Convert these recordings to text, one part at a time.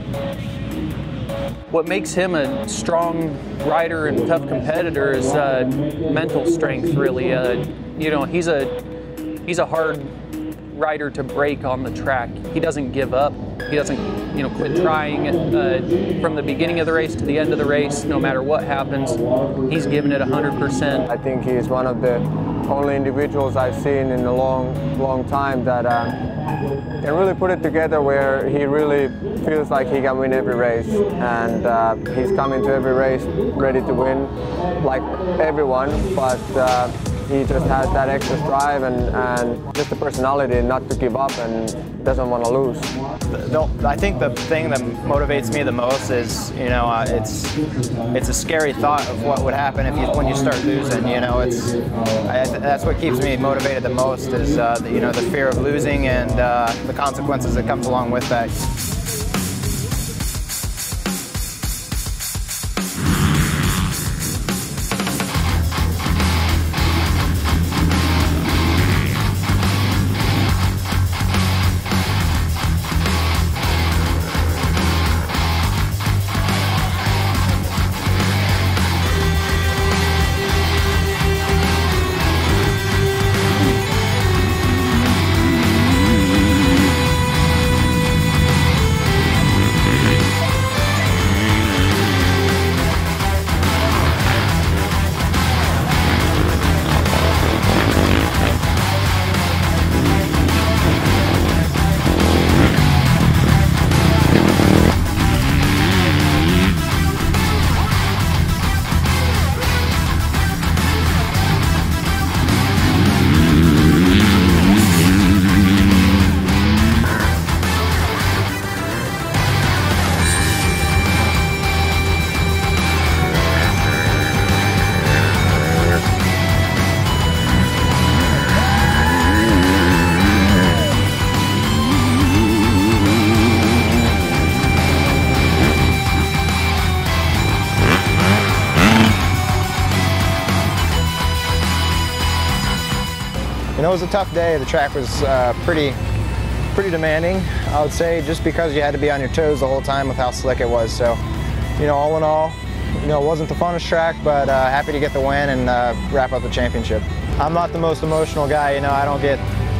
What makes him a strong rider and tough competitor is mental strength, really. You know, he's a hard rider to break on the track. He doesn't give up. He doesn't, you know, quit trying from the beginning of the race to the end of the race. No matter what happens, he's giving it 100%. I think he's one of the only individuals I've seen in a long time that can really put it together, where he really feels like he can win every race, and he's coming to every race ready to win like everyone, but he just has that extra drive and just the personality not to give up and doesn't want to lose. I think the thing that motivates me the most is, you know, it's a scary thought of what would happen when you start losing. You know, that's what keeps me motivated the most is you know, the fear of losing and the consequences that comes along with that. You know, it was a tough day. The track was pretty demanding, I would say, just because you had to be on your toes the whole time with how slick it was. So, you know, all in all, you know, it wasn't the funnest track, but happy to get the win and wrap up the championship. I'm not the most emotional guy, you know, I don't get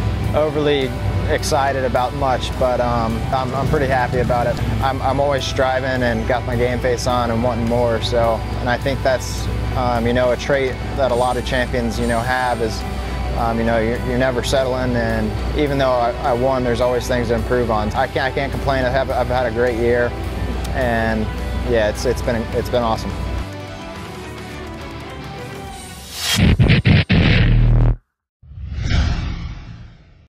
overly excited about much, but I'm pretty happy about it. I'm always striving and got my game face on and wanting more. So, and I think that's you know, a trait that a lot of champions, you know, have is you know, you're never settling, and even though I won, there's always things to improve on. I can't complain. I've had a great year, and yeah, it's been awesome.